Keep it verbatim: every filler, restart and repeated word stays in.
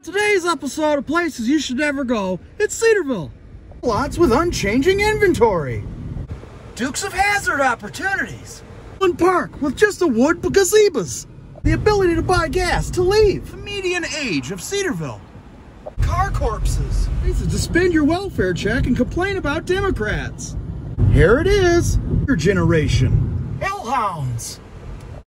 Today's episode of Places You Should Never Go, it's Cedarville. Lots with unchanging inventory. Dukes of Hazzard opportunities. One park with just a wood gazebos. The ability to buy gas to leave. The median age of Cedarville. Car corpses. Reasons to spend your welfare check and complain about Democrats. Here it is, your generation. Hellhounds.